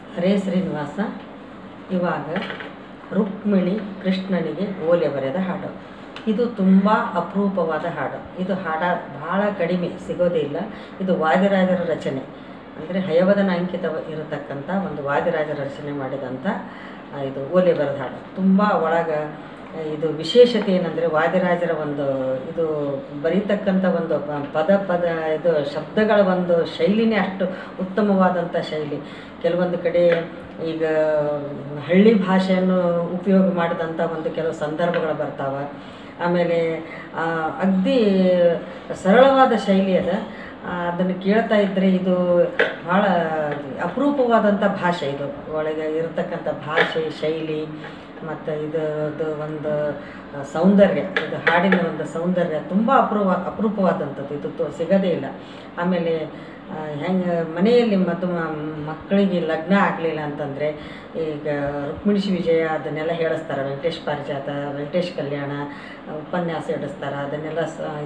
ಹರೇ ಶ್ರೀನಿವಾಸ. ಇವಾಗ ರುಕ್ಮಿಣಿ ಕೃಷ್ಣನಿಗೆ ಓಲೆ ಬರೆದ ಹಾಡು. ಇದು ತುಂಬ ಅಪರೂಪವಾದ ಹಾಡು. ಇದು ಭಾಳ ಕಡಿಮೆ ಸಿಗೋದೇ ಇಲ್ಲ. ಇದು ವಾದಿರಾಜರ ರಚನೆ, ಅಂದರೆ ಹಯವದನ ಅಂಕಿತ ಇರತಕ್ಕಂಥ ಒಂದು ವಾದಿರಾಜರ ರಚನೆ ಮಾಡಿದಂಥ ಇದು ಓಲೆ ಬರೆದ ಹಾಡು. ತುಂಬ ಒಳಗೆ ಇದು ವಿಶೇಷತೆ ಏನಂದರೆ ವಾದಿರಾಜರ ಒಂದು ಇದು ಬರೀತಕ್ಕಂಥ ಒಂದು ಇದು ಶಬ್ದಗಳ ಒಂದು ಶೈಲಿನೇ ಅಷ್ಟು ಉತ್ತಮವಾದಂಥ ಶೈಲಿ. ಕೆಲವೊಂದು ಕಡೆ ಈಗ ಹಳ್ಳಿ ಭಾಷೆಯನ್ನು ಉಪಯೋಗ ಮಾಡಿದಂಥ ಒಂದು ಕೆಲವು ಸಂದರ್ಭಗಳು ಬರ್ತಾವೆ. ಆಮೇಲೆ ಅಗದಿ ಸರಳವಾದ ಶೈಲಿ ಅದ. ಅದನ್ನು ಕೇಳ್ತಾ ಇದ್ದರೆ ಇದು ಭಾಳ ಅಪರೂಪವಾದಂಥ ಭಾಷೆ. ಇದು ಒಳಗೆ ಇರತಕ್ಕಂಥ ಭಾಷೆ ಶೈಲಿ ಮತ್ತು ಇದರದ್ದು ಒಂದು ಸೌಂದರ್ಯ, ಇದು ಹಾಡಿನ ಒಂದು ಸೌಂದರ್ಯ ತುಂಬ ಅಪರೂಪವಾದಂಥದ್ದು. ಇದು ಸಿಗೋದೇ ಇಲ್ಲ. ಆಮೇಲೆ ಹೆಂಗೆ ಮನೆಯಲ್ಲಿ ಮಕ್ಕಳಿಗೆ ಲಗ್ನ ಆಗಲಿಲ್ಲ ಅಂತಂದರೆ ಈಗ ರುಕ್ಮಿಣಿ ವಿಜಯ ಅದನ್ನೆಲ್ಲ ಹೇಳಿಸ್ತಾರೆ. ವೆಂಕಟೇಶ್ ಪಾರಿಜಾತ, ವೆಂಕಟೇಶ್ ಕಲ್ಯಾಣ ಉಪನ್ಯಾಸ ಇಡಿಸ್ತಾರೆ. ಅದನ್ನೆಲ್ಲ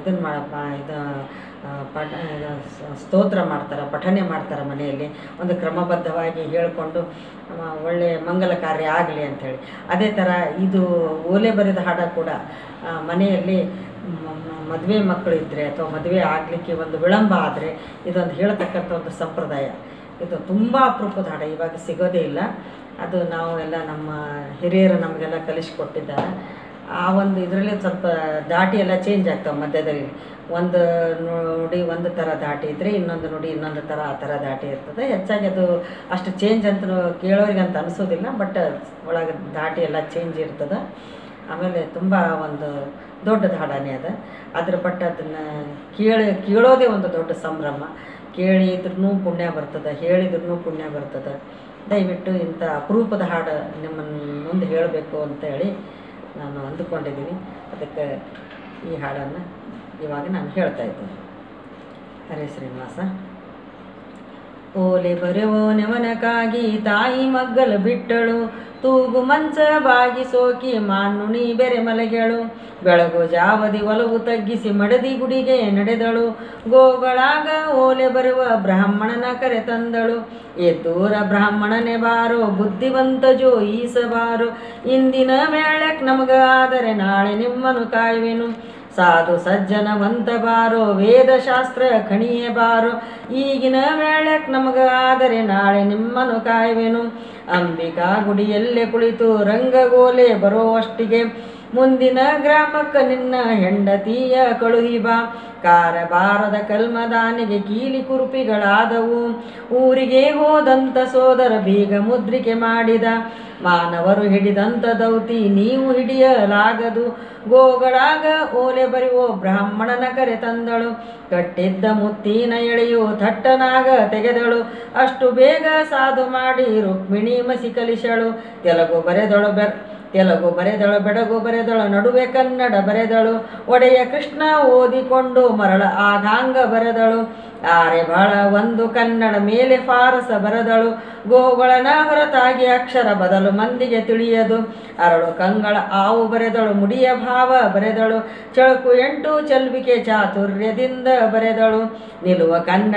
ಸ್ತೋತ್ರ ಮಾಡ್ತಾರೆ, ಪಠನೆ ಮಾಡ್ತಾರೆ ಮನೆಯಲ್ಲಿ ಒಂದು ಕ್ರಮಬದ್ಧವಾಗಿ ಹೇಳಿಕೊಂಡು ಒಳ್ಳೆಯ ಮಂಗಲ ಕಾರ್ಯ ಆಗಲಿ ಅಂಥೇಳಿ. ಅದೇ ಥರ ಇದು ಓಲೆ ಬರೆದ ಹಾಡು ಕೂಡ ಮನೆಯಲ್ಲಿ ಮದುವೆ ಮಕ್ಕಳು ಇದ್ದರೆ ಅಥವಾ ಮದುವೆ ಆಗಲಿಕ್ಕೆ ಒಂದು ವಿಳಂಬ ಆದರೆ ಇದೊಂದು ಹೇಳ್ತಕ್ಕಂಥ ಒಂದು ಸಂಪ್ರದಾಯ. ಇದು ತುಂಬ ಅಪರೂಪದ ಹಾಡು, ಇವಾಗ ಸಿಗೋದೇ ಇಲ್ಲ. ಅದು ನಾವು ಎಲ್ಲ ನಮ್ಮ ಹಿರಿಯರು ನಮಗೆಲ್ಲ ಕಲಿಸ್ಕೊಟ್ಟಿದ್ದಾರೆ. ಆ ಒಂದು ಇದರಲ್ಲಿ ಸ್ವಲ್ಪ ದಾಟಿ ಎಲ್ಲ ಚೇಂಜ್ ಆಗ್ತಾವೆ ಮಧ್ಯದಲ್ಲಿ. ಒಂದು ನುಡಿ ಒಂದು ಥರ ದಾಟಿ ಇದ್ದರೆ ಇನ್ನೊಂದು ನುಡಿ ಇನ್ನೊಂದು ಥರ ಆ ಥರ ದಾಟಿ ಇರ್ತದೆ. ಹೆಚ್ಚಾಗಿ ಅದು ಅಷ್ಟು ಚೇಂಜ್ ಅಂತ ಕೇಳೋರಿಗೆ ಅಂತ ಅನಿಸೋದಿಲ್ಲ, ಬಟ್ ಒಳಗೆ ದಾಟಿ ಎಲ್ಲ ಚೇಂಜ್ ಇರ್ತದೆ. ಆಮೇಲೆ ತುಂಬ ಒಂದು ದೊಡ್ಡದು ಹಾಡಾನೆ ಅದ. ಅದ್ರ ಬಟ್ ಅದನ್ನು ಕೇಳೋದೇ ಒಂದು ದೊಡ್ಡ ಸಂಭ್ರಮ. ಕೇಳಿದ್ರೂ ಪುಣ್ಯ ಬರ್ತದೆ, ಹೇಳಿದ್ರೂ ಪುಣ್ಯ ಬರ್ತದೆ. ದಯವಿಟ್ಟು ಇಂಥ ಅಪರೂಪದ ಹಾಡು ನಿಮ್ಮ ಮುಂದೆ ಹೇಳಬೇಕು ಅಂತೇಳಿ ನಾನು ಅಂದುಕೊಂಡಿದ್ದೀನಿ. ಅದಕ್ಕೆ ಈ ಹಾಡನ್ನು ಇವಾಗ ನಾನು ಹೇಳ್ತಾ ಇದ್ದೀನಿ. ಹರೇ ಶ್ರೀನಿವಾಸ. ಓಲೆ ಬರೆವೋ ನೆವನಕ್ಕಾಗಿ ತಾಯಿ ಮಗ್ಗಲು ಬಿಟ್ಟಳು, ತೂಗು ಮಂಚ ಬಾಗಿ ಸೋಕಿ ಮಾನುಣಿ ಬೆರೆ ಮಲಗೆಳು, ಬೆಳಗು ಜಾವದಿ ಒಲವು ತಗ್ಗಿಸಿ ಮಡದಿ ಗುಡಿಗೆ ನಡೆದಳು, ಗೋಗಳಾಗ ಓಲೆ ಬರುವ ಬ್ರಾಹ್ಮಣನ ಕರೆ ತಂದಳು, ಎದ್ದೂರ ಬ್ರಾಹ್ಮಣನೆ ಬಾರೋ ಬುದ್ಧಿವಂತ ಜೋ ಈಸಬಾರೋ, ಇಂದಿನ ವೇಳಕ್ ನಮಗ ಆದರೆ ನಾಳೆ ನಿಮ್ಮನು ಕಾಯುವೆನು, ಸಾಧು ಸಜ್ಜನವಂತ ಬಾರೋ ವೇದಶಾಸ್ತ್ರ ಖಣಿಯೇ ಬಾರೋ, ಈಗಿನ ವೇಳಕ್ ನಮಗ ಆದರೆ ನಾಳೆ ನಿಮ್ಮನು ಕಾಯುವೆನು, ಅಂಬಿಕಾ ಗುಡಿಯಲ್ಲೇ ಕುಳಿತು ರಂಗಗೋಲೆ ಬರೋವಷ್ಟಿಗೆ ಮುಂದಿನ ಗ್ರಾಮಕ್ಕ ನಿನ್ನ ಹೆಂಡತಿಯ ಕಳುಹಿ ಬಾ, ಕಾರಬಾರದ ಕಲ್ಮದಾನಿಗೆ ಕೀಲಿ ಕುರುಪಿಗಳಾದವು, ಊರಿಗೆ ಹೋದಂಥ ಸೋದರ ಬೀಗ ಮುದ್ರಿಕೆ ಮಾಡಿದ, ಮಾನವರು ಹಿಡಿದಂಥ ದೌತಿ ನೀವು ಹಿಡಿಯಲಾಗದು, ಗೋಗಳಾಗ ಓಲೆ ಬರೆಯುವ ಬ್ರಾಹ್ಮಣನ ಕರೆ ತಂದಳು, ಕಟ್ಟಿದ್ದ ಮುತ್ತಿನ ಎಳೆಯು ಥಟ್ಟನಾಗ ತೆಗೆದಳು, ಅಷ್ಟು ಬೇಗ ಸಾಧು ಮಾಡಿ ರುಕ್ಮಿಣಿ ಮಸಿ ಕಲಿಸಳು, ತೆಲುಗು ಬರೆದಳು ಬೆಡಗು ಬರೆದಳು ನಡುವೆ ಕನ್ನಡ ಬರೆದಳು, ಒಡೆಯ ಕೃಷ್ಣ ಓದಿಕೊಂಡು ಮರಳ ಆಗಾಂಗ ಬರೆದಳು, ಆರೆ ಬಾಳ ಒಂದು ಕನ್ನಡ ಮೇಲೆ ಫಾರಸ ಬರೆದಳು, ಗೋಗಳನ ಹೊರತಾಗಿ ಅಕ್ಷರ ಬದಲು ಮಂದಿಗೆ ತಿಳಿಯದು, ಅರಳು ಕಂಗಳ ಆವು ಬರೆದಳು ಮುಡಿಯ ಭಾವ ಬರೆದಳು, ಚಳಕು 8 ಚೆಲ್ವಿಕೆ ಚಾತುರ್ಯದಿಂದ ಬರೆದಳು, ನಿಲುವ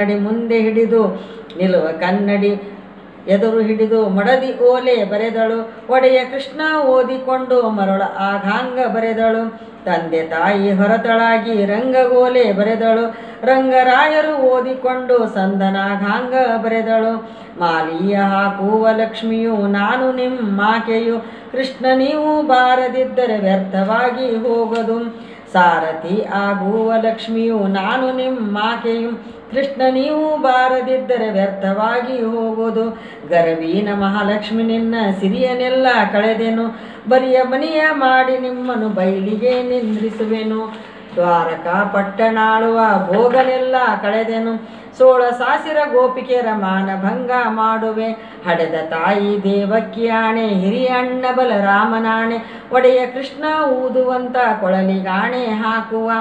ಕನ್ನಡಿ ಎದುರು ಹಿಡಿದು ಮಡದಿ ಓಲೆ ಬರೆದಳು, ಒಡೆಯ ಕೃಷ್ಣ ಓದಿಕೊಂಡು ಮರಳ ಆಗಾಂಗ ಬರೆದಳು, ತಂದೆ ತಾಯಿ ಹೊರತಳಾಗಿ ರಂಗಗೋಲೆ ಬರೆದಳು, ರಂಗರಾಯರು ಓದಿಕೊಂಡು ಸಂದನಾಗಾಂಗ ಬರೆದಳು, ಮಾಲಿಯ ಹಾಕುವ ಲಕ್ಷ್ಮಿಯು ನಾನು ನಿಮ್ಮಾಕೆಯು, ಕೃಷ್ಣ ನೀವು ಬಾರದಿದ್ದರೆ ವ್ಯರ್ಥವಾಗಿ ಹೋಗದು, ಸಾರಥಿ ಆಗುವ ಲಕ್ಷ್ಮಿಯು ನಾನು ನಿಮ್ಮಾಕೆಯು, ಕೃಷ್ಣ ನೀವು ಬಾರದಿದ್ದರೆ ವ್ಯರ್ಥವಾಗಿ ಹೋಗೋದು, ಗರವೀನ ಮಹಾಲಕ್ಷ್ಮಿ ನಿನ್ನ ಸಿರಿಯನೆಲ್ಲ ಕಳೆದೆನು, ಬರಿಯ ಮನೆಯ ಮಾಡಿ ನಿಮ್ಮನ್ನು ಬಯಲಿಗೆ ನಿಂದ್ರಿಸುವೆನು, ದ್ವಾರಕಾ ಪಟ್ಟಣಾಳುವ ಭೋಗನೆಲ್ಲ ಕಳೆದೆನು, 16 ಸಾಸಿರ ಗೋಪಿಕೆಯರ ಮಾನಭಂಗ ಮಾಡುವೆ, ಹಡೆದ ತಾಯಿ ದೇವಕ್ಕಿ ಆಣೆ ಹಿರಿಯ ಅಣ್ಣ ಬಲರಾಮನಾಣೆ, ಒಡೆಯ ಕೃಷ್ಣ ಊದುವಂತ ಕೊಳಲಿಗಾಣೆ ಹಾಕುವ,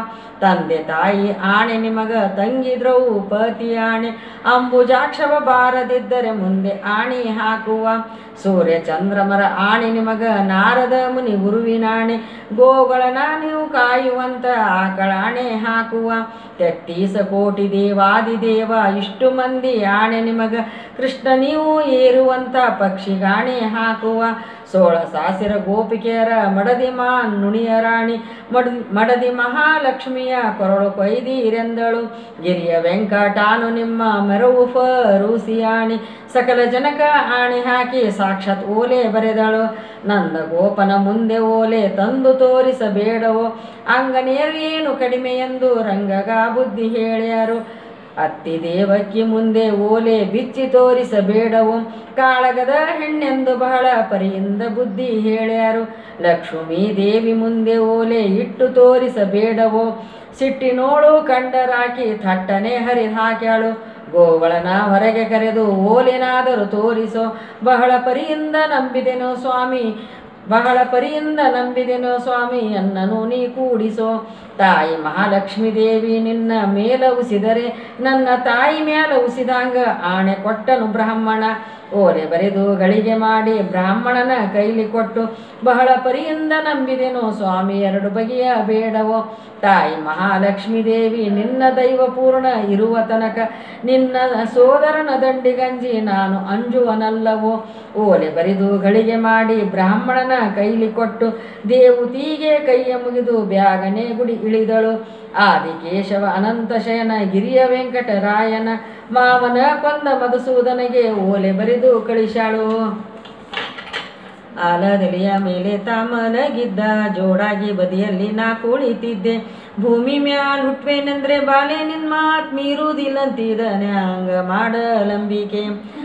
ತಂದೆ ತಾಯಿ ಆಣೆ ನಿಮಗ ತಂಗಿ ದ್ರೌಪದಿ ಆಣೆ ಅಂಬುಜಾಕ್ಷವ ಬಾರದಿದ್ದರೆ ಮುಂದೆ ಆಣಿ ಹಾಕುವ ಸೂರ್ಯ ಚಂದ್ರಮರ ಆಣೆ ನಿಮಗ ನಾರದ ಮುನಿ ಗುರುವಿನಾಣೆ ಗೋಗಳನ ನೀವು ಕಾಯುವಂತ ಆಕಳಾಣೆ ಹಾಕುವ 33 ಕೋಟಿ ದೇವಾದಿದೇವ ಇಷ್ಟು ಮಂದಿ ಆಣೆ ನಿಮಗ ಕೃಷ್ಣ ನೀವು ಏರುವಂತ ಪಕ್ಷಿಗಾಣೆ ಹಾಕುವ 16 ಸಾವಿರ ಗೋಪಿಕೆಯರ ಮಡದಿ ನುಣಿಯ ರಾಣಿ ಮಡದಿ ಮಹಾಲಕ್ಷ್ಮಿಯ ಕೊರಳು ಕೊಯ್ದೀರೆಂದಳು ಗಿರಿಯ ವೆಂಕಟಾನು ನಿಮ್ಮ ಮೆರವು ಫರೂಸಿಯಾಣಿ ಸಕಲ ಜನಕ ಆಣೆ ಹಾಕಿ ಸಾಕ್ಷಾತ್ ಓಲೆ ಬರೆದಳು ನಂದ ಗೋಪನ ಮುಂದೆ ಓಲೆ ತಂದು ತೋರಿಸಬೇಡವೋ ಅಂಗನೇರೇನು ಕಡಿಮೆ ಎಂದು ರಂಗಗ ಬುದ್ಧಿ ಹೇಳ್ಯಾರು ಅತ್ತಿ ದೇವಕ್ಕಿ ಮುಂದೆ ಓಲೆ ಬಿಚ್ಚಿ ತೋರಿಸಬೇಡವು ಕಾಳಗದ ಹೆಣ್ಣೆಂದು ಬಹಳ ಪರಿಯಿಂದ ಬುದ್ಧಿ ಹೇಳ್ಯಾರು ಲಕ್ಷ್ಮೀ ದೇವಿ ಮುಂದೆ ಓಲೆ ಇಟ್ಟು ತೋರಿಸಬೇಡವೋ ಸಿಟ್ಟಿನೋಳು ಕಂಡರಾಕಿ ಥಟ್ಟನೆ ಹರಿದು ಹಾಕ್ಯಾಳು ಗೋವಳನ ಹೊರಗೆ ಕರೆದು ಓಲೆನಾದರೂ ತೋರಿಸೋ ಬಹಳ ಪರಿಯಿಂದ ನಂಬಿದೆನೋ ಸ್ವಾಮಿ ಅನ್ನನು ನೀ ಕೂಡಿಸೋ ತಾಯಿ ಮಹಾಲಕ್ಷ್ಮೀ ದೇವಿ ನಿನ್ನ ಮೇಲ ಉಸಿದರೆ ನನ್ನ ತಾಯಿ ಮೇಲ ಉಸಿದಂಗ ಆಣೆ ಕೊಟ್ಟನು ಬ್ರಾಹ್ಮಣ ಓಲೆ ಬರೆದು ಗಳಿಗೆ ಮಾಡಿ ಬ್ರಾಹ್ಮಣನ ಕೈಲಿ ಕೊಟ್ಟು ಬಹಳ ಪರಿಯಿಂದ ನಂಬಿದೆನೋ ಸ್ವಾಮಿ 2 ಬಗೆಯ ಬೇಡವೋ ತಾಯಿ ಮಹಾಲಕ್ಷ್ಮೀ ದೇವಿ ನಿನ್ನ ದೈವ ಪೂರ್ಣ ಇರುವ ತನಕ ನಿನ್ನ ಸೋದರನ ದಂಡಿಗಂಜಿ ನಾನು ಅಂಜುವನಲ್ಲವೋ ಓಲೆ ಬರೆದು ಗಳಿಗೆ ಮಾಡಿ ಬ್ರಾಹ್ಮಣನ ಕೈಲಿ ಕೊಟ್ಟು ದೇವತಿಗೆ ಕೈಯ ಮುಗಿದು ಬ್ಯಾಗನೆ ಗುಡಿ ಇಳಿದಳು ಆದಿಕೇಶವ ಅನಂತ ಶಯನ ಗಿರಿಯ ವೆಂಕಟರಾಯನ ಮಾವನ ಕೊಂದ ಮಧುಸೂದನಿಗೆ ಓಲೆ ಬರೆದು ಕಳಿಸಾಳು ಆಲದೆಲೆಯ ಮೇಲೆ ತಾಮಲಗಿದ್ದ ಜೋಡಾಗಿ ಬದಿಯಲ್ಲಿ ನಾ ಕುಳಿತಿದ್ದೆ ಭೂಮಿ ಮ್ಯಾಲ್ ಹುಟ್ವೇನೆಂದ್ರೆ ಬಾಲೆ ನಿನ್ ಮಾತ್ ಮೀರುವುದಿಲ್ಲಂತಿದನೆ ಹಂಗ ಮಾಡಲಂಬಿಕೆ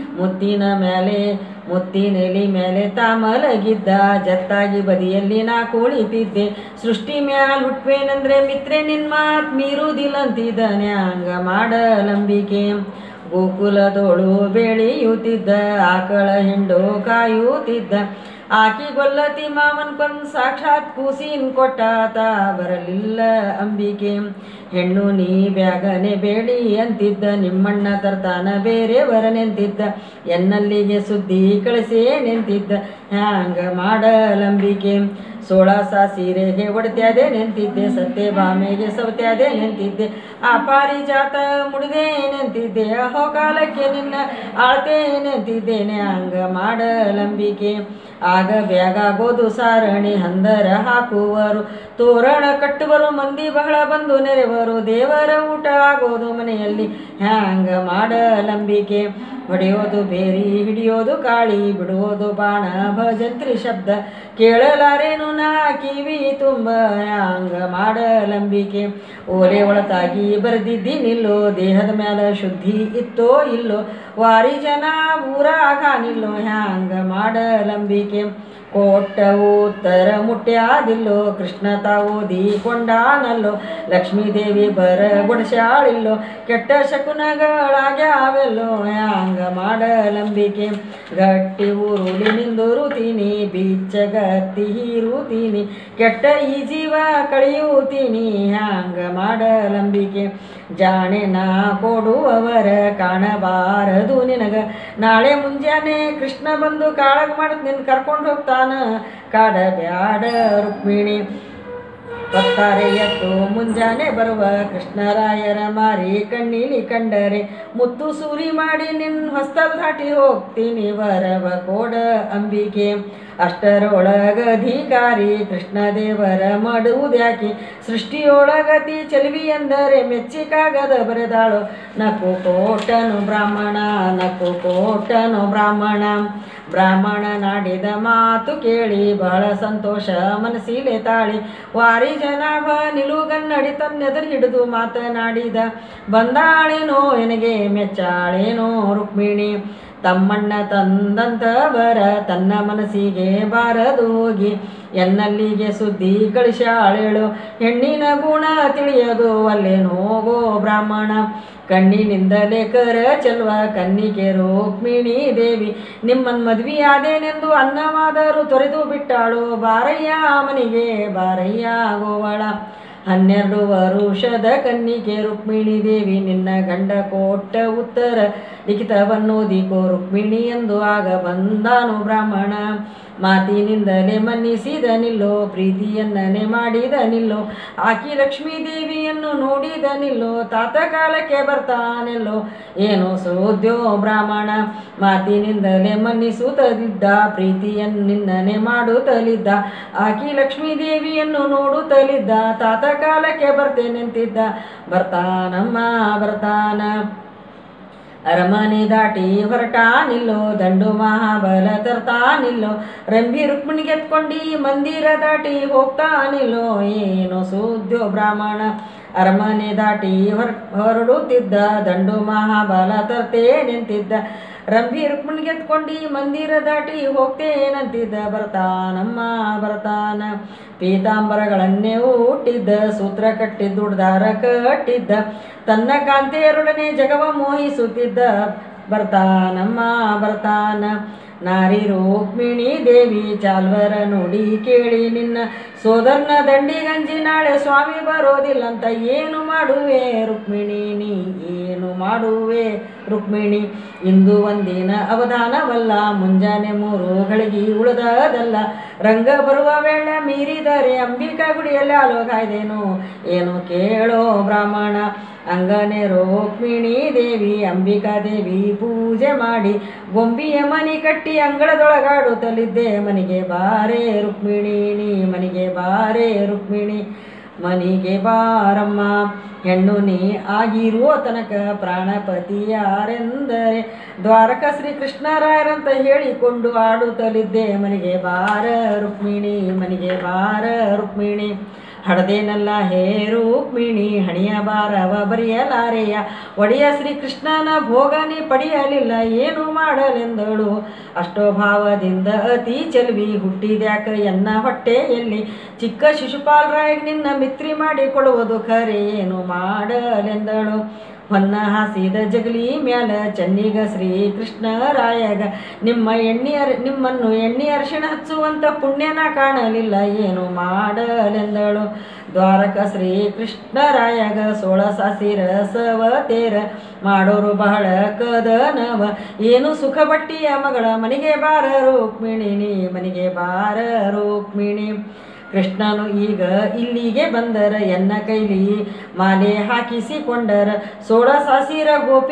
ಮುತ್ತಿನೆಲಿ ಮೇಲೆ ತಾಮಲಗಿದ್ದ ಜತ್ತಾಗಿ ಬದಿಯಲ್ಲಿ ನಾ ಕುಳಿತಿದ್ದೆ ಸೃಷ್ಟಿ ಮ್ಯಾಲ್ ಹುಟ್ವೇನೆಂದ್ರೆ ಮಿತ್ರೆ ನಿನ್ ಮಾತ್ ಮೀರುವುದಿಲ್ಲಂತಿದನೆ ಹಂಗ ಮಾಡಲಂಬಿಕೆ ಗೋಕುಲದೋಳು ಬೆಳೆಯುತ್ತಿದ್ದ ಆಕಳ ಹಿಂಡು ಕಾಯುತ್ತಿದ್ದ ಆಕಿ ಗೊಲ್ಲತಿ ಮಾವನ್ ಕೊಂದ್ ಸಾಕ್ಷಾತ್ ಕೂಸಿನ್ ಕೊಟ್ಟಾತ ಬರಲಿಲ್ಲ ಅಂಬಿಕೆ ಹೆಣ್ಣು ನೀ ಬ್ಯಾಗನೆ ಬೇಡಿ ಅಂತಿದ್ದ ನಿಮ್ಮಣ್ಣ ತರ್ತಾನ ಬೇರೆಯವರ ನೆಂತಿದ್ದ ಎನ್ನಲ್ಲಿಗೆ ಸುದ್ದಿ ಕಳಿಸೇ ನೆಂತಿದ್ದ ಹ್ಯಾಂಗ ಮಾಡಲಂಬಿಕೆ 16 ಸೀರೆಗೆ ಒಡ್ತ್ಯಾದೆ ನೆಂತಿದ್ದೆ ಸತ್ತೆ ಬಾಮೆಗೆ ಸವತ್ಯಾದೆ ನೆಂತಿದ್ದೆ ಆ ಪಾರಿಜಾತ ಮುಡಿದೆ ನೆಂತಿದ್ದೆ ಅಹೋ ಕಾಲಕ್ಕೆ ನಿನ್ನ ಆಳ್ತೆ ನೆಂತಿದ್ದೇನೆ ಹಂಗ ಮಾಡಲಂಬಿಕೆ ಆಗ ಬ್ಯಾಗಾಗೋದು ಸಾರಣಿ ಹಂದರ ಹಾಕುವರು ತೋರಣ ಕಟ್ಟುವರು ಮಂದಿ ಬಹಳ ಬಂದು ನೆರೆವರು ದೇವರ ಊಟ ಆಗೋದು ಮನೆಯಲ್ಲಿ ಹ್ಯಾಂಗ ಮಾಡಲಂಬಿಕೆ ಹೊಡೆಯೋದು ಬೇರಿ ಹಿಡಿಯೋದು ಕಾಳಿ ಬಿಡುವುದು ಬಾಣ ಭಜಂತ್ರಿ ಶಬ್ದ ಕೇಳಲಾರೇನು ನಾ ಕಿವಿ ತುಂಬ ಹ್ಯಾಂಗ ಮಾಡಲಂಬಿಕೆ ಓಲೆ ಒಳತಾಗಿ ಬರೆದಿದ್ದಿ ನಿಲ್ಲೋ ದೇಹದ ಮ್ಯಾಲ ಶುದ್ಧಿ ಇತ್ತೋ ಇಲ್ಲೋ ವಾರಿ ಜನ ಊರಾಗ ನಿಲ್ಲೋ ಹ್ಯಾಂಗ ಮಾಡಲಂಬಿಕೆ ಕೋಟ್ಟ ಉತ್ತರ ಮುಟ್ಟ್ಯಾದಿಲ್ಲೋ ಕೃಷ್ಣ ತಾವೋದಿ ಕೊಂಡಾನಲ್ಲೋ ಲಕ್ಷ್ಮೀದೇವಿ ಬುಡಶಾಳಿಲ್ಲೋ ಕೆಟ್ಟ ಶಕುನಗಳಾಗ್ಯಾವೆಲ್ಲೋ ಹ್ಯಾಂಗ ಮಾಡಲಂಬಿಕೆ ಗಟ್ಟಿ ಊರುಳಿ ನಿಂದುರುತ್ತೀನಿ ಬೀಚಗತ್ತಿ ಹೀರುತ್ತೀನಿ ಕೆಟ್ಟ ಈ ಜೀವ ಕಳೆಯುತ್ತೀನಿ ಹ್ಯಾಂಗ ಮಾಡಲಂಬಿಕೆ ಜಾಣೆ ನಾ ಕೊಡುವವರ ಕಾಣಬಾರದು ನಿನಗ ನಾಳೆ ಮುಂಜಾನೆ ಕೃಷ್ಣ ಬಂದು ಕಾಳಗ ಮಾಡದ್ ನಿನ್ ಕರ್ಕೊಂಡು ಹೋಗ್ತಾನ ಕಾಡಬ್ಯಾಡ ರುಕ್ಮಿಣಿ ಪತ್ತಾರೆ ಎತ್ತು ಮುಂಜಾನೆ ಬರುವ ಕೃಷ್ಣರಾಯರ ಮಾರಿ ಕಣ್ಣೀಲಿ ಕಂಡರೆ ಮುತ್ತು ಸೂರಿ ಮಾಡಿ ನಿನ್ ಹೊಸ್ತಲ್ ದಾಟಿ ಹೋಗ್ತೀನಿ ವರವ ಕೋಡ ಅಂಬಿಕೆ ಅಷ್ಟರೊಳಗಧಿಕಾರಿ ಕೃಷ್ಣದೇವರ ಮಾಡುವುದ್ಯಾಕೆ ಸೃಷ್ಟಿಯೊಳಗತಿ ಚೆಲುವಿ ಎಂದರೆ ಮೆಚ್ಚಿಕಾಗದ ಬರೆದಾಳು ನಕು ಕೋಟನು ಬ್ರಾಹ್ಮಣ ಬ್ರಾಹ್ಮಣ ನಾಡಿದ ಮಾತು ಕೇಳಿ ಬಹಳ ಸಂತೋಷ ಮನಸ್ಸಿಲೆ ತಾಳಿ ವಾರಿ ಜನಾಭ ನಿಲುಗನ್ನಡಿ ತನ್ನೆದುರು ಹಿಡಿದು ಮಾತನಾಡಿದ ಬಂದಾಳೇನೋ ಎನಗೆ ಮೆಚ್ಚಾಳೇನೋ ರುಕ್ಮಿಣಿ ತಮ್ಮಣ್ಣ ತಂದಂತವರ ತನ್ನ ಮನಸ್ಸಿಗೆ ಬಾರದು ಹೋಗಿ ಎನ್ನಲ್ಲಿಗೆ ಸುದ್ದಿ ಕಳಿಸಾಳೇಳು ಹೆಣ್ಣಿನ ಗುಣ ತಿಳಿಯದು ಅಲ್ಲೇನು ಹೋಗೋ ಬ್ರಾಹ್ಮಣ ಕಣ್ಣಿನಿಂದಲೇ ಕರ ಚೆಲ್ವ ಕನ್ನಿಗೆ ರುಕ್ಮಿಣಿ ದೇವಿ ನಿಮ್ಮನ್ ಮದ್ವಿಯಾದೇನೆಂದು ಅನ್ನವಾದರೂ ತೊರೆದು ಬಿಟ್ಟಾಳು ಬಾರಯ್ಯ ಮನಿಗೆ ಬಾರಯ್ಯ ಗೋವಳ 12 ವರುಷದ ಕನ್ನಿಕೆ ರುಕ್ಮಿಣಿ ದೇವಿ ನಿನ್ನ ಗಂಡ ಕೊಟ್ಟ ಉತ್ತರ ಲಿಖಿತವನ್ನೋದಿಕೋ ರುಕ್ಮಿಣಿ ಎಂದು ಆಗ ಬಂದಾನು ಬ್ರಾಹ್ಮಣ. ಮಾತಿನಿಂದಲೇ ಮನ್ನಿಸಿದ ನಿಲ್ಲೋ ಪ್ರೀತಿಯನ್ನನೆ ಮಾಡಿದ ನಿಲ್ಲೋ ಆಕಿ ಲಕ್ಷ್ಮೀ ದೇವಿಯನ್ನು ನೋಡಿದ ನಿಲ್ಲೋ ತಾತ ಕಾಲಕ್ಕೆ ಬರ್ತಾನೆಲ್ಲೋ ಏನೋ ಸೋದ್ಯೋ ಬ್ರಾಹ್ಮಣ. ಮಾತಿನಿಂದಲೇ ಮನ್ನಿಸುತ್ತಲಿದ್ದ ಪ್ರೀತಿಯನ್ನಿನ್ನನೆ ಮಾಡುತ್ತಲಿದ್ದ ಆಕಿ ಲಕ್ಷ್ಮೀ ದೇವಿಯನ್ನು ನೋಡುತ್ತಲಿದ್ದ ತಾತ ಕಾಲಕ್ಕೆ ಬರ್ತೇನೆಂತಿದ್ದ ಬರ್ತಾನಮ್ಮ ಬರ್ತಾನ. ಅರಮನೆ ದಾಟಿ ಹೊರಟಾನಿಲ್ಲೋ ದಂಡು ಮಹಾಬಲ ತರ್ತಾನಿಲ್ಲೋ ರಂಭಿ ರುಕ್ಮಿಣಿಗೆ ಎತ್ಕೊಂಡು ಮಂದಿರ ದಾಟಿ ಹೋಗ್ತಾನಿಲ್ಲೋ ಏನೋ ಸುದ್ಯೋ ಬ್ರಾಹ್ಮಣ. ಅರಮನೆ ದಾಟಿ ಹೊರಡುತ್ತಿದ್ದ ದಂಡು ಮಹಾಬಲ ತರ್ತೇನೆಂತಿದ್ದ ರಂಭಿ ರುಕ್ಮಿಣಿಗೆ ಎತ್ಕೊಂಡು ಮಂದಿರ ದಾಟಿ ಹೋಗ್ತೇನಂತಿದ್ದ ಬರ್ತಾನಮ್ಮ ಬರ್ತಾನ. ಪೀತಾಂಬರಗಳನ್ನೇ ಹುಟ್ಟಿದ್ದ ಸೂತ್ರ ಕಟ್ಟಿದ್ದ ಉಡ್ದಾರ ಕಟ್ಟಿದ್ದ ತನ್ನ ಕಾಂತೆಯರೊಡನೆ ಜಗವ ಮೋಹಿಸುತ್ತಿದ್ದ ಬರ್ತಾನಮ್ಮ ಬರ್ತಾನ. ನಾರಿ ರುಕ್ಮಿಣಿ ದೇವಿ ಚಾಲ್ವರ ನೋಡಿ ಕೇಳಿ ನಿನ್ನ ಸೋದರನ ದಂಡಿಗಂಜಿ ನಾಳೆ ಸ್ವಾಮಿ ಬರೋದಿಲ್ಲಂತ ಏನು ಮಾಡುವೆ ರುಕ್ಮಿಣಿ ನೀ ಏನು ಮಾಡುವೆ ರುಕ್ಮಿಣಿ. ಇಂದು ಒಂದಿನ ಅವಧಾನವಲ್ಲ ಮುಂಜಾನೆ 3 ಗಳಿಗೆ ಉಳಿದದಲ್ಲ ರಂಗ ಬರುವ ವೇಳೆ ಮೀರಿದರೆ ಅಂಬಿಕಾ ಗುಡಿಯಲ್ಲಿ ಆಲೋಗಾಯ್ದೇನು ಏನು ಕೇಳೋ ಬ್ರಾಹ್ಮಣ. ಅಂಗನೆ ರುಕ್ಮಿಣಿ ದೇವಿ ಅಂಬಿಕಾ ದೇವಿ ಪೂಜೆ ಮಾಡಿ ಗೊಂಬಿಯ ಮನಿ ಕಟ್ಟಿ ಅಂಗಳದೊಳಗಾಡುತ್ತಲಿದ್ದೆ ಮನೆಗೆ ಬಾರೆ ರುಕ್ಮಿಣಿ ನೀ ಮನೆಗೆ ಬಾರೆ ರುಕ್ಮಿಣಿ ಮನೆಗೆ ಬಾರಮ್ಮ. ಹೆಣ್ಣು ನೀ ಆಗಿರುವ ತನಕ ಪ್ರಾಣಪತಿ ಯಾರೆಂದರೆ ದ್ವಾರಕ ಶ್ರೀ ಕೃಷ್ಣರಾಯರಂತ ಹೇಳಿಕೊಂಡು ಆಡುತ್ತಲಿದ್ದೆ ಮನೆಗೆ ಬಾರ ರುಕ್ಮಿಣಿ ಮನೆಗೆ ಬಾರ ರುಕ್ಮಿಣಿ. ಹಡದೇನಲ್ಲ ಹೇ ರುಕ್ಮಿಣಿ ಹಣಿಯ ಬಾರವ ಬರೆಯಲಾರೆಯ ಒಡೆಯ ಶ್ರೀಕೃಷ್ಣನ ಭೋಗನಿ ಪಡೆಯಲಿಲ್ಲ ಏನು ಮಾಡಲೆಂದಳು ಅಷ್ಟೋ ಭಾವದಿಂದ ಅತಿ ಚೆಲ್ವಿ ಹುಟ್ಟಿದ್ಯಾಕ ಎನ್ನ ಹೊಟ್ಟೆಯಲ್ಲಿ ಚಿಕ್ಕ ಶಿಶುಪಾಲರಾಯಗೆ ನಿನ್ನ ಮಿತ್ರಿ ಮಾಡಿ ಕೊಡುವುದು ಖರೆ ಏನು ಮಾಡಲೆಂದಳು. ಹೊನ್ನ ಹಾಸಿದ ಜಗಲಿ ಮ್ಯಾಲ ಚೆನ್ನಿಗ ಶ್ರೀ ಕೃಷ್ಣರಾಯಗ ನಿಮ್ಮನ್ನು ಎಣ್ಣೆ ಅರಿಶಿಣ ಹಚ್ಚುವಂಥ ಪುಣ್ಯನ ಕಾಣಲಿಲ್ಲ ಏನು ಮಾಡಲೆಂದಳು. ದ್ವಾರಕ ಶ್ರೀ ಕೃಷ್ಣರಾಯಗ 16 ಸಾಸಿರ ಸವತೇರ ಮಾಡೋರು ಬಹಳ ಕದನವ ಏನು ಸುಖ ಬಟ್ಟಿಯ ಮಗಳ ಮನೆಗೆ ಬಾರ ರುಕ್ಮಿಣಿ ನೀ ಮನೆಗೆ ಬಾರ ರುಕ್ಮಿಣಿ. ಕೃಷ್ಣನು ಈಗ ಇಲ್ಲಿಗೆ ಬಂದರ ಎನ್ನ ಕೈಲಿ ಮಾಲೆ ಹಾಕಿಸಿಕೊಂಡರ 16 ಸಾಸಿರ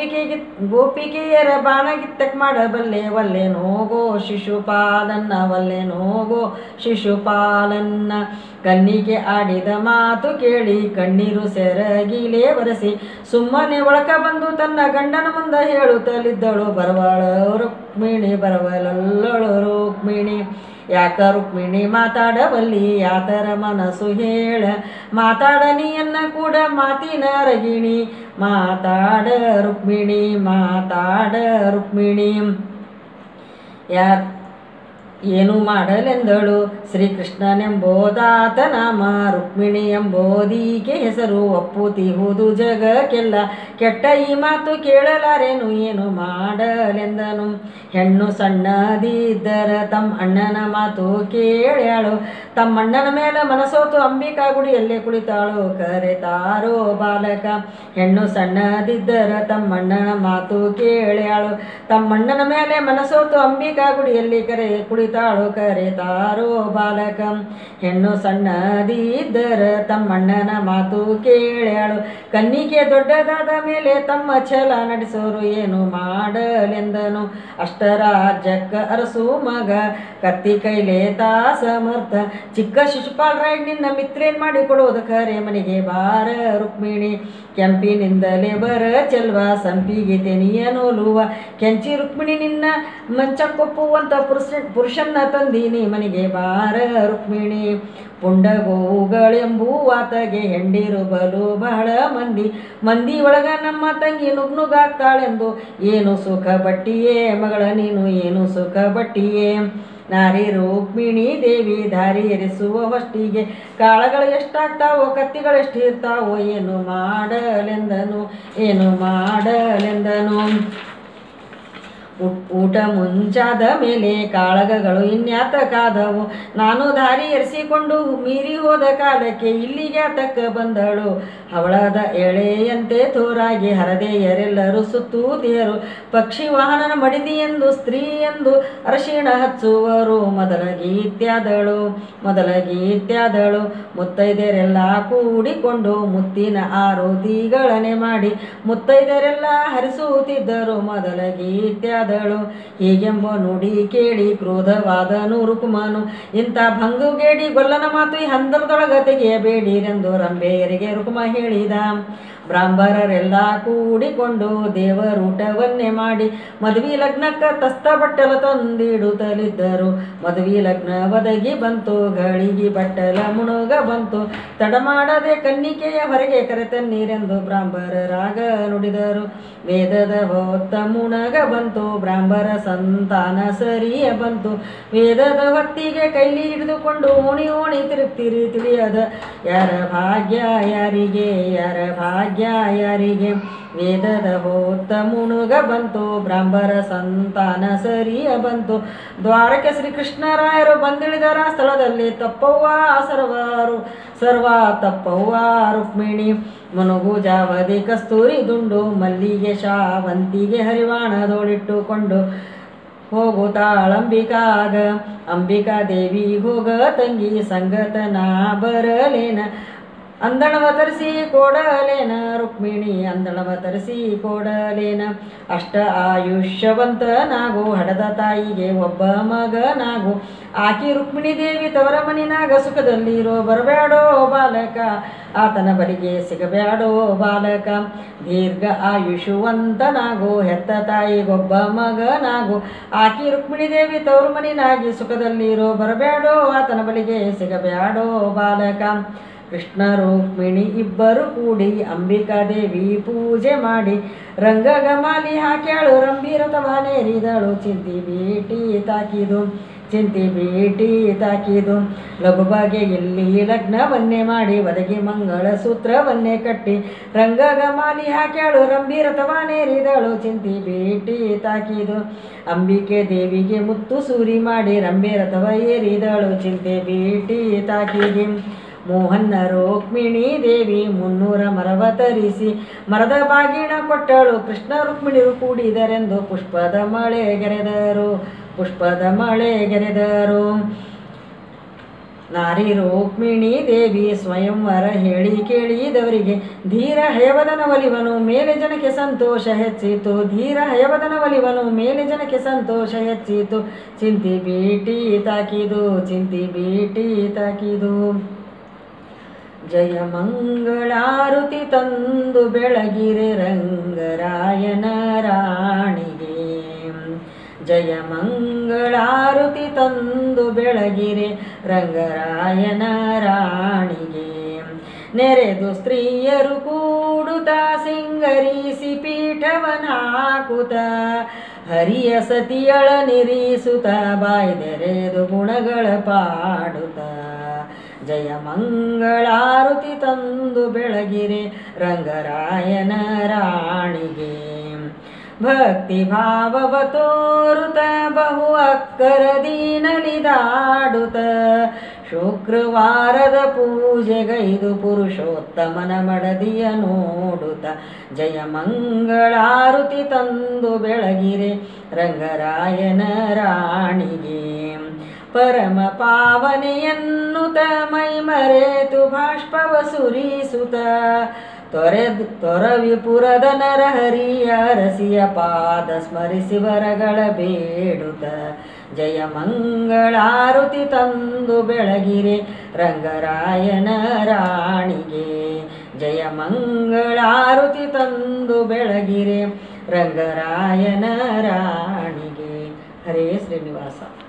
ಗೋಪಿಕೆಯರ ಬಾಣಗಿತ್ತಕ್ ಮಾಡಬಲ್ಲೆ ವಲ್ಲೆ ನೋಗೋ ಶಿಶುಪಾಲನ್ನ ವಲ್ಲೆ ನೋಗೋ ಶಿಶುಪಾಲನ್ನ. ಕಣ್ಣಿಗೆ ಆಡಿದ ಮಾತು ಕೇಳಿ ಕಣ್ಣೀರು ಸೆರಗಿಲೆ ಒರೆಸಿ ಸುಮ್ಮನೆ ಒಳಕ ಬಂದು ತನ್ನ ಗಂಡನ ಮುಂದೆ ಹೇಳುತ್ತಲಿದ್ದಳು ಬರವಳ ರುಕ್ಮಿಣಿ ಬರವಲಲ್ಲಳು ರುಕ್ಮಿಣಿ. ಯಾಕ ರುಕ್ಮಿಣಿ ಮಾತಾಡಬಲ್ಲಿ ಯಾತರ ಮನಸ್ಸು ಹೇಳ ಮಾತಾಡನಿಯನ್ನ ಕೂಡ ಮಾತಿನ ರಗಿಣಿ ಮಾತಾಡ ರುಕ್ಮಿಣಿ ಮಾತಾಡ ರುಕ್ಮಿಣಿ. ಏನು ಮಾಡಲೆಂದಳು ಶ್ರೀಕೃಷ್ಣನೆಂಬೋದಾತ ನಾಮ ರುಕ್ಮಿಣಿ ಎಂಬೋದೀಕೆ ಹೆಸರು ಒಪ್ಪುತಿಹುದು ಜಗಕ್ಕೆಲ್ಲ ಕೆಟ್ಟ ಈ ಮಾತು ಕೇಳಲಾರೇನು ಏನು ಮಾಡಲೆಂದನು. ಹೆಣ್ಣು ಸಣ್ಣದಿದ್ದರ ತಮ್ಮ ಅಣ್ಣನ ಮಾತು ಕೇಳ್ಯಾಳು ತಮ್ಮಣ್ಣನ ಮೇಲೆ ಮನಸೋತು ಅಂಬಿಕಾ ಗುಡಿಯಲ್ಲೇ ಕುಳಿತಾಳು ಕರೆತಾರೋ ಬಾಲಕ. ಹೆಣ್ಣು ಸಣ್ಣದಿದ್ದರ ತಮ್ಮಣ್ಣನ ಮಾತು ಕೇಳ್ಯಾಳು ತಮ್ಮಣ್ಣನ ಮೇಲೆ ಮನಸೋತು ಅಂಬಿಕಾ ಗುಡಿಯಲ್ಲಿ ಕುಳಿತಾಳು ಕರೆತಾರೋ ಬಾಲಕ. ಹೆಣ್ಣು ಸಣ್ಣದಿದ್ದರ ತಮ್ಮಣ್ಣನ ಮಾತು ಕೇಳ್ಯಾಳು ಕನ್ನಿಗೆ ದೊಡ್ಡದಾದ ಮೇಲೆ ತಮ್ಮ ಛಲ ನಡೆಸೋರು ಏನು ಮಾಡಲೆಂದನು. ಅಷ್ಟರಾಜ್ಯಕ್ಕ ಅರಸು ಮಗ ಕತ್ತಿ ಕೈಲೆ ತಾ ಸಮರ್ಥ ಚಿಕ್ಕ ಶಿಶುಪಾಲರಾಯ್ ನಿನ್ನ ಮಿತ್ರೇನ್ ಮಾಡಿ ಕೊಡೋದು ಖರೆ ಮನೆಗೆ ಬಾರ ರುಕ್ಮಿಣಿ. ಕೆಂಪಿನಿಂದಲೇ ಬರ ಚೆಲ್ವ ಸಂಪಿಗೆ ತೆನಿಯ ನೋಲುವ ಕೆಂಚಿ ರುಕ್ಮಿಣಿ ನಿನ್ನ ಮಂಚಕ್ಕೊಪ್ಪುವಂತ ಪುರುಷನ್ನ ತಂದೀನಿ ಮನೆಗೆ ಬಾರ ರುಕ್ಮಿಣಿ. ಪುಂಡಗೋವುಗಳೆಂಬುವಾತಗೆ ಹೆಂಡಿರು ಬಲು ಬಹಳ ಮಂದಿ ಒಳಗ ನಮ್ಮ ತಂಗಿ ನುಗ್ನುಗಾಗ್ತಾಳೆಂದು ಏನು ಸುಖ ಬಟ್ಟಿಯೇ ಮಗಳ ನೀನು ಏನು ಸುಖ ಬಟ್ಟಿಯೇ. ನಾರಿ ರುಕ್ಮಿಣಿ ದೇವಿ ದಾರಿ ಎರಿಸುವ ಹೊಷ್ಟಿಗೆ ಕಾಳಗಳು ಎಷ್ಟಾಗ್ತಾವೋ ಕತ್ತಿಗಳು ಎಷ್ಟು ಇರ್ತಾವೋ ಏನು ಮಾಡಲೆಂದನು ಏನು ಮಾಡಲೆಂದನು. ಊಟ ಮುಂಚಾದ ಮೇಲೆ ಕಾಳಗಗಳು ಇನ್ಯಾತಕ್ಕಾದವು. ನಾನು ದಾರಿ ಎರೆಸಿಕೊಂಡು ಮೀರಿ ಹೋದ ಕಾಲಕ್ಕೆ ಇಲ್ಲಿಗೆ ತಕ್ಕ ಬಂದಳು. ಹವಳದ ಎಳೆಯಂತೆ ತೋರಾಗಿ ಹರದೆಯರೆಲ್ಲರೂ ಸುತ್ತೂತಿಯರು. ಪಕ್ಷಿ ವಾಹನನ ಮಡಿದಿ ಎಂದು ಸ್ತ್ರೀ ಎಂದು ಅರಶಿಣ ಹಚ್ಚುವರು. ಮೊದಲ ಗೀತ್ಯಾದಳು ಮುತ್ತೈದರೆಲ್ಲ ಕೂಡಿಕೊಂಡು ಮುತ್ತಿನ ಆರೋತಿಗಳನೆ ಮಾಡಿ ಮುತ್ತೈದರೆಲ್ಲ ಹರಿಸುತ್ತಿದ್ದರು. ಮೊದಲ ಗೀತ್ಯಾದಳು ಹೀಗೆಂಬ ನುಡಿ ಕೇಳಿ ಕ್ರೋಧವಾದನು ರುಕುಮನು. ಇಂಥ ಭಂಗುಗೇಡಿ ಗೊಲ್ಲನ ಮಾತು ಈ ಹಂದರದೊಳಗ ತೆಗೆಯಬೇಡಿರೆಂದು ರಂಭೆಯರಿಗೆ ರುಕುಮ ಹೇಳಿದ. ಬ್ರಾಹ್ಮಣರೆಲ್ಲ ಕೂಡಿಕೊಂಡು ದೇವರೂಟವನ್ನೇ ಮಾಡಿ ಮದುವೆ ಲಗ್ನಕ್ಕ ತಸ್ತ ಬಟ್ಟಲ ತಂದಿಡುತ್ತಲಿದ್ದರು. ಮದುವೆ ಲಗ್ನ ಒದಗಿ ಬಂತು, ಗಳಿಗೆ ಬಟ್ಟಲ ಮುಣುಗ ಬಂತು. ತಡ ಮಾಡದೆ ಕನ್ನಿಕೆಯ ಹೊರಗೆ ಕರೆತನ್ನೀರೆಂದು ಬ್ರಾಹ್ಮಣರಾಗ ನುಡಿದರು. ವೇದದ ಹೊತ್ತ ಮುಣಗ ಬಂತು, ಬ್ರಾಹ್ಮಣ ಸಂತಾನ ಸರಿಯ ಬಂತು. ವೇದದ ಹೊತ್ತಿಗೆ ಕೈಲಿ ಹಿಡಿದುಕೊಂಡು ಓಣಿ ಓಣಿ ತಿರುಗ್ತಿರಿ ತಿಳಿಯದ ಯಾರ ಭಾಗ್ಯ ಯಾರಿಗೆ, ಯಾರ ಭಾಗ್ಯ ಯಾರಿಗೆ. ವೇದದ ಹೊತ್ತ ಮುಣುಗ ಬಂತು, ಬ್ರಾಹ್ಮಣ ಸಂತಾನ ಸರಿಯ ಬಂತು. ದ್ವಾರಕ್ಕೆ ಶ್ರೀಕೃಷ್ಣರಾಯರು ಬಂದಿಳಿದರ ಸ್ಥಳದಲ್ಲಿ ತಪ್ಪವ್ವ ಸರ್ವ ತಪ್ಪವ್ವ ರುಕ್ಮಿಣಿ. ಮುನುಗು ಜಾವದಿ ಕಸ್ತೂರಿ ದುಂಡು ಮಲ್ಲಿಗೆ ಶಾವಂತಿಗೆ ಹರಿವಾಣದೋಳಿಟ್ಟುಕೊಂಡು ಹೋಗುತ್ತಾಳಂಬಿಕಾಗ. ಅಂಬಿಕಾ ದೇವಿ ಹೋಗ ತಂಗಿ ಸಂಗತನ ಬರಲೇನ, ಅಂದಣವ ತರಿಸಿ ಕೊಡಲೇನ ರುಕ್ಮಿಣಿ, ಅಂದಣವ ತರಿಸಿ ಕೊಡಲೇನ. ಅಷ್ಟ ಆಯುಷ್ಯವಂತನಾಗು ಹಡದ ತಾಯಿಗೆ ಒಬ್ಬ ಮಗನಾಗು. ಆಕಿ ರುಕ್ಮಿಣಿ ದೇವಿ ತವರ ಮನಿನಾಗ ಸುಖದಲ್ಲಿರೋ ಬರಬೇಡೋ ಬಾಲಕ, ಆತನ ಬಳಿಗೆ ಸಿಗಬೇಡೋ ಬಾಲಕ. ದೀರ್ಘ ಆಯುಷವಂತನಾಗು ಹೆತ್ತ ತಾಯಿಗೊಬ್ಬ ಮಗನಾಗು. ಆಕಿ ರುಕ್ಮಿಣಿ ದೇವಿ ತವರ ಮನಿನಾಗಿ ಸುಖದಲ್ಲಿರೋ ಬರಬೇಡೋ ಆತನ ಬಳಿಗೆ ಸಿಗಬೇಡೋ ಬಾಲಕ. ಕೃಷ್ಣ ರುಕ್ಮಿಣಿ ಇಬ್ಬರು ಕೂಡಿ ಅಂಬಿಕಾದೇವಿ ಪೂಜೆ ಮಾಡಿ ರಂಗಗಮಾಲಿ ಹಾಕ್ಯಾಳು ರಂಭೀರತವನೇರಿದಳು. ಚಿಂತಿ ಭೇಟಿ ತಾಕಿದು ಲಘು ಬಗೆಯಲ್ಲಿ ಲಗ್ನವನ್ನೇ ಮಾಡಿ ಒದಗಿ ಮಂಗಳ ಸೂತ್ರವನ್ನೇ ಕಟ್ಟಿ ರಂಗಗಮಾಲಿ ಹಾಕ್ಯಾಳು ರಂಭೀರತವನೇರಿದಳು. ಚಿಂತಿ ಭೇಟಿ ತಾಕಿದು ಅಂಬಿಕೆ ದೇವಿಗೆ ಮುತ್ತು ಸೂರಿ ಮಾಡಿ ರಂಭೀರತವ ಏರಿದಳು. ಚಿಂತೆ ಭೇಟಿ ತಾಕಿಗೆ ಮೋಹನ್ನ ರುಕ್ಮಿಣಿ ದೇವಿ 300 ಮರವ ತರಿಸಿ ಮರದ ಬಾಗಿಣ ಕೊಟ್ಟಳು. ಕೃಷ್ಣ ರುಕ್ಮಿಣಿರು ಕೂಡಿದರೆಂದು ಪುಷ್ಪದ ಮಳೆ ಗೆರೆದರು. ನಾರಿ ರುಕ್ಮಿಣಿ ದೇವಿ ಸ್ವಯಂವರ ಹೇಳಿ ಕೇಳಿದವರಿಗೆ ಧೀರ ಹಯವದನ ಒಲಿವನು ಮೇಲೆ ಜನಕ್ಕೆ ಸಂತೋಷ ಹೆಚ್ಚಿತು. ಧೀರ ಹಯವದನ ಒಲಿವನು ಮೇಲೆ ಜನಕ್ಕೆ ಸಂತೋಷ ಹೆಚ್ಚಿತು. ಚಿಂತಿ ಭೇಟಿ ತಾಕಿದು ಜಯ ಮಂಗಳಾರುತಿ ತಂದು ಬೆಳಗಿರೆ ರಂಗರಾಯನ ರಾಣಿಗೆ. ಜಯ ಮಂಗಳಾರುತಿ ತಂದು ಬೆಳಗಿರೆ ರಂಗರಾಯನ ರಾಣಿಗೆ. ನೆರೆದು ಸ್ತ್ರೀಯರು ಕೂಡುತ್ತ ಸಿಂಗರಿಸಿ ಪೀಠವನಾಕುತ ಹರಿಯ ಸತಿಯಳ ನಿರೀಸುತ್ತ ಬಾಯ್ದೆರೆದು ಗುಣಗಳ ಪಾಡುತ್ತ. ಜಯ ಮಂಗಳಾರುತಿ ತಂದು ಬೆಳಗಿರೆ ರಂಗರಾಯನ ರಾಣಿಗೆ. ಭಕ್ತಿ ಭಾವವ ತೋರುತ ಬಹು ಅಕ್ಕರದೀನಲಿದಾಡುತ್ತ ಶುಕ್ರವಾರದ ಪೂಜೆಗೈದು ಪುರುಷೋತ್ತಮನ ಮಡದಿಯ ನೋಡುತ್ತ. ಜಯ ಮಂಗಳಾರುತಿ ತಂದು ಬೆಳಗಿರೆ ರಂಗರಾಯನ ರಾಣಿಗೆ. ಪರಮ ಪಾವನೆಯನ್ನುತ ಮೈ ಮರೆತು ಬಾಷ್ಪವ ಸುರಿಸುತ್ತ ತೊರವಿಪುರದ ನರಹರಿಯ ರಸಿಯ ಪಾದ ಸ್ಮರಿಸಿ ವರಗಳ ಬೇಡುತ್ತ. ಜಯ ಮಂಗಳಾರುತಿ ತಂದು ಬೆಳಗಿರೆ ರಂಗರಾಯನ ರಾಣಿಗೆ. ಜಯ ಮಂಗಳಾರುತಿ ತಂದು ಬೆಳಗಿರೆ ರಂಗರಾಯನ ರಾಣಿಗೆ. ಹರೇ ಶ್ರೀನಿವಾಸ.